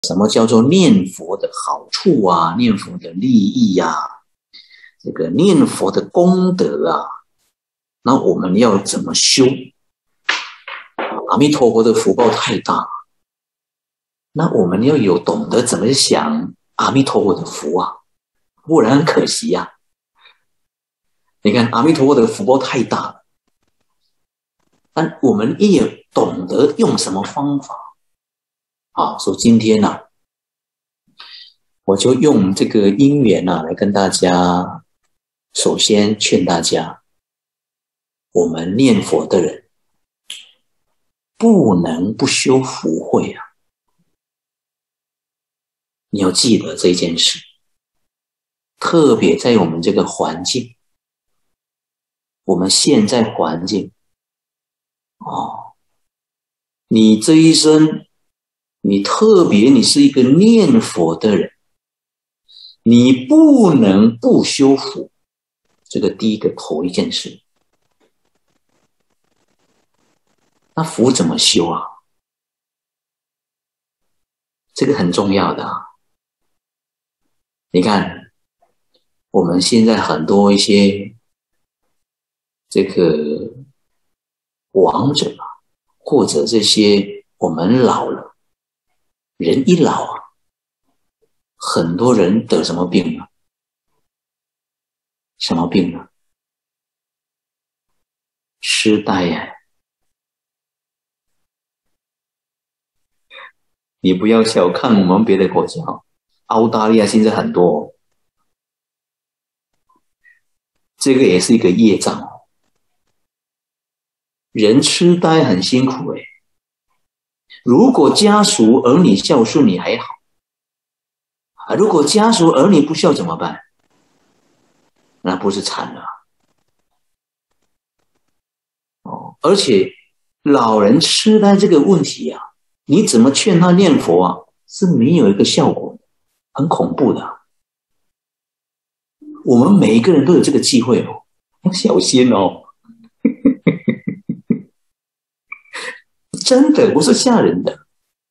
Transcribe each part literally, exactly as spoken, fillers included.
什么叫做念佛的好处啊，念佛的利益啊，这个念佛的功德啊，那我们要怎么修？阿弥陀佛的福报太大，那我们要有懂得怎么想阿弥陀佛的福啊，不然很可惜啊。你看阿弥陀佛的福报太大了，但我们也懂得用什么方法啊？所以今天呢、啊，我就用这个因缘啊，来跟大家，首先劝大家，我们念佛的人不能不修福慧啊！你要记得这件事，特别在我们这个环境，我们现在环境，哦，你这一生，你特别你是一个念佛的人，你不能不修福，这个第一个头一件事。那福怎么修啊？这个很重要的啊。你看，我们现在很多一些这个亡者啊，或者这些我们老了，人一老啊，很多人得什么病啊？什么病啊？痴呆呀！你不要小看我们别的国家，澳大利亚现在很多，这个也是一个业障。人痴呆很辛苦诶，如果家属儿女孝顺你还好，如果家属儿女不孝怎么办？那不是惨了？哦，而且老人痴呆这个问题啊，你怎么劝他念佛啊，是没有一个效果，很恐怖的。我们每一个人都有这个机会哦，要小心哦。真的不是吓人的。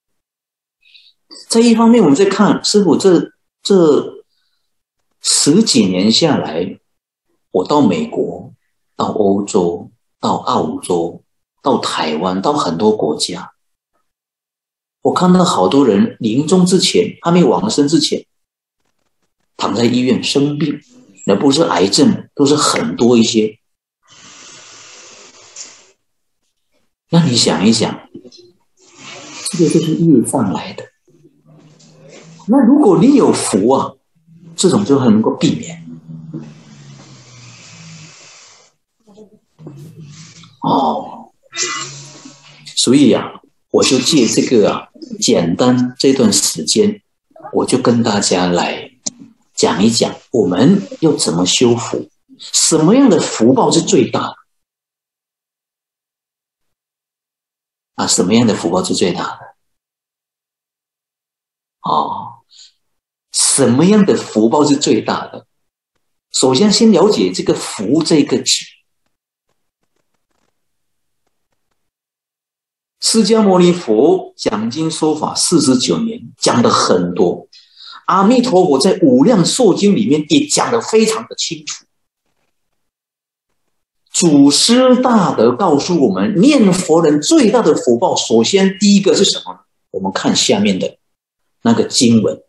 在一方面我们在看师父这这十几年下来，我到美国，到欧洲，到澳洲，到台湾，到很多国家，我看到好多人临终之前，还没往生之前，躺在医院生病，那不是癌症，都是很多一些。那你想一想，这个就是业障来的。那如果你有福啊，这种就很能够避免。哦，所以啊，我就借这个啊，简单这段时间，我就跟大家来讲一讲，我们要怎么修福，什么样的福报是最大的啊？什么样的福报是最大的？哦，什么样的福报是最大的？首先，先了解这个“福”这个字。释迦牟尼佛讲经说法四十九年，讲的很多。阿弥陀佛在《无量寿经》里面也讲得非常的清楚。祖师大德告诉我们，念佛人最大的福报，首先第一个是什么？我们看下面的那个经文。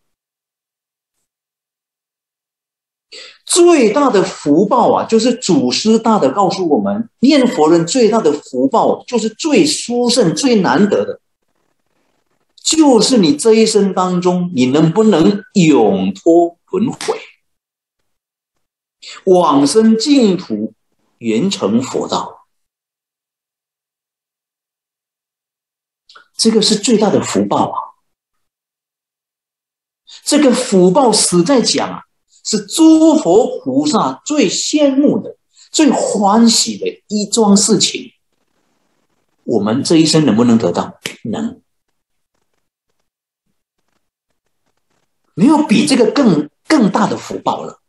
最大的福报啊，就是祖师大德告诉我们，念佛人最大的福报，就是最殊胜、最难得的，就是你这一生当中，你能不能永脱轮回，往生净土，圆成佛道，这个是最大的福报啊！这个福报实在讲啊，是诸佛菩萨最羡慕的、最欢喜的一桩事情。我们这一生能不能得到？能。没有比这个更更大的福报了。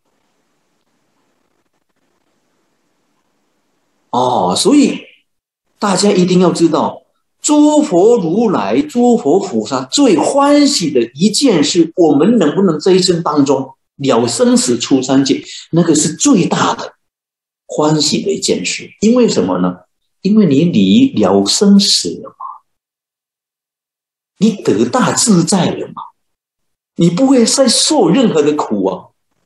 哦，所以大家一定要知道， 诸佛如来、诸佛菩萨最欢喜的一件事，我们能不能这一生当中了生死出三界，那个是最大的欢喜的一件事。因为什么呢？因为你离了生死了嘛，你得大自在了嘛，你不会再受任何的苦啊，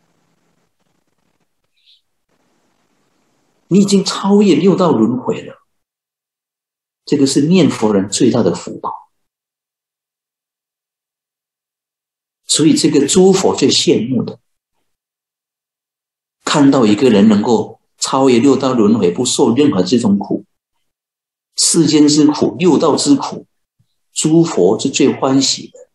你已经超越六道轮回了。这个是念佛人最大的福报。所以这个诸佛最羡慕的，看到一个人能够超越六道轮回，不受任何这种苦，世间之苦、六道之苦，诸佛是最欢喜的。